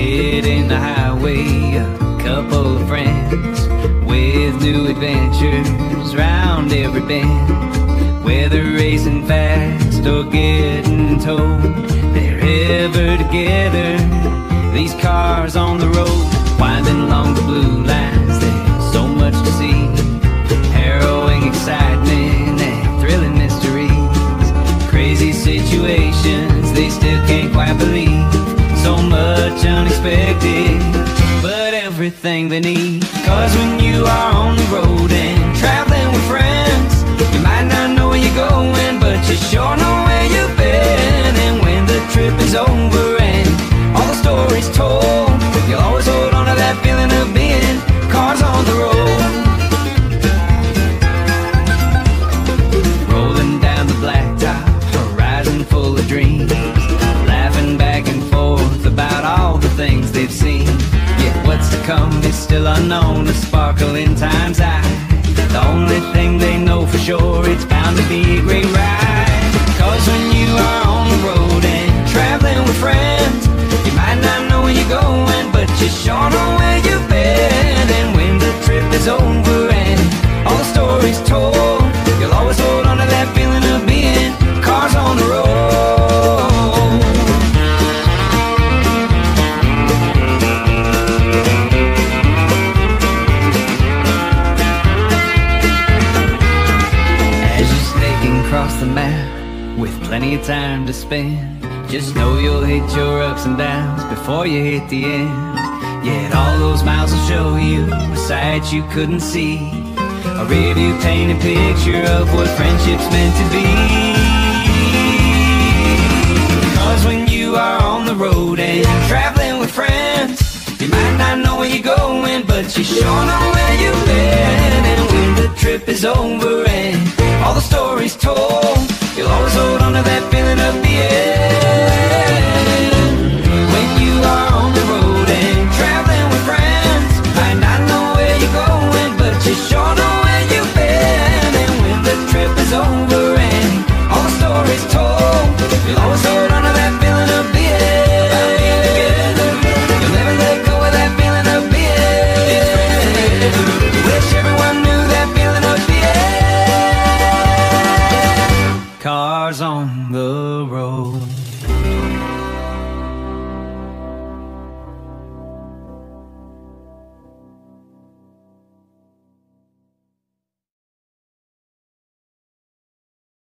hitting the highway, a couple of friends with new adventures round every bend. Whether racing fast or getting towed, they're ever together, these cars on the road. Winding along the blue lines, there's so much to see, harrowing excitement and thrilling mysteries, crazy situations they still can't quite believe, so much unexpected, but everything they need. Cause when you are on the road and traveling with friends, you might not know where you're going, but you sure know where you've been. And when the trip is over and all the stories told, you'll always hold on to that feeling of being cars on the road. Rolling down the blacktop, horizon full of dreams, laughing back and forth about all the things they've seen. Yet what's to come is still unknown, a sparkle in time's eye. The only thing they know for sure, it's bound to be a great ride. Cause when you are on the road and traveling with friends, you might not know where you're going, but you sure know where you've been. And when the trip is over and all the stories told, you'll always hold on to that feeling of being cars on the road. As you're snaking across the map with plenty of time to spend, just know you'll hit your ups and downs before you hit the end. Yet all those miles will show you a sight you couldn't see, a rearview painted picture of what friendship's meant to be. Cause when you are on the road and traveling with friends, you might not know where you're going, but you sure know where you've been. And when the trip is over and all the stories told, you'll always hold on to that feeling of the end. When you are on the road and traveling with friends, might not know where you're going, but you sure know where you've been. And when the trip is over and all the stories told, you'll always hold on to that feeling of the end. You'll never let go of that feeling of the end. Wish everyone knew that feeling of the end. Cars on the road.